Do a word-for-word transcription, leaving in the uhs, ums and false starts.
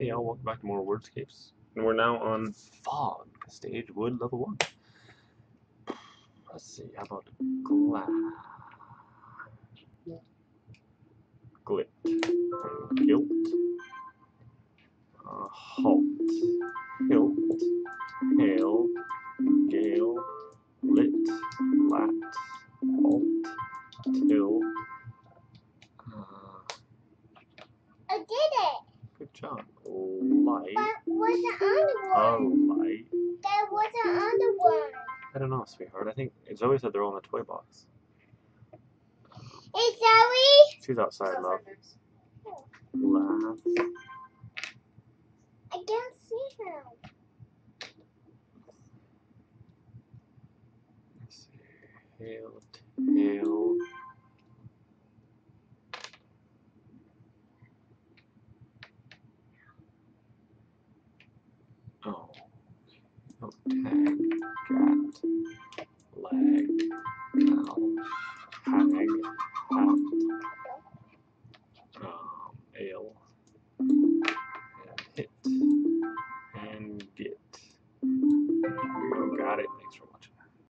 Hey y'all, welcome back to more Wordscapes. And we're now on Fog, stage wood level one. Let's see, how about glass? Glit. Gilt. Uh, halt. Hilt. Hail. Gale. Lit. Lat. Alt. Till. Uh, I did it! Good job. Light. But wasn't on the A one. light. That wasn't on the one. I don't know, sweetheart. I think Zoe said they're all in the toy box. Hey, Zoe! She's outside, love. Laugh. I can't see her. Let's see. Hail, tail. Oh. Oh, tag. Cat. Lag. Cow. Hag. Hat. Um, ale. And hit. And get. There you go, got it. Thanks for watching.